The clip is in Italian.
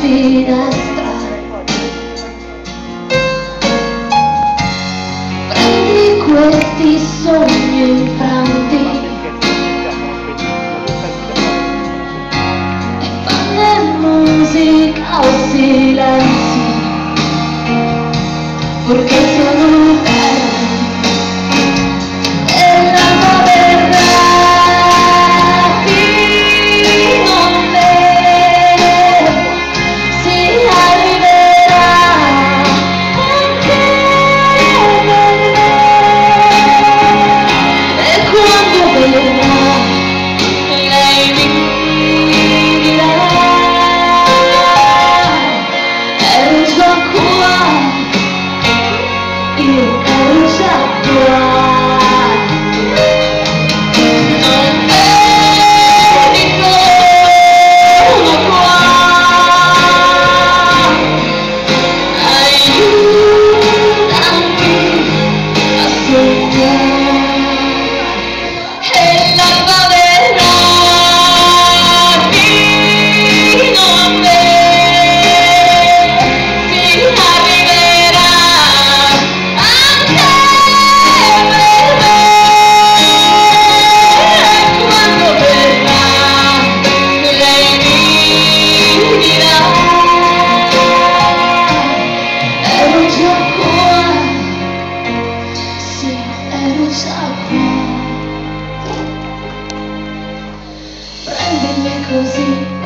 finestra. Prendi questi sogni infranti e fanne musica o silenzi, purché siano fermi e l'acqua verrà fino a me, si arriverà anche per me. E quando verrà lei mi dirà: ero già qua, io ero già qua. Non vedi sono qua, aiutami a sognare. E l'acqua verrà fino a me, si arriverà anche per me. E quando verrà lei mi dirà: ero già qua, sì, ero già qua. Prendimi così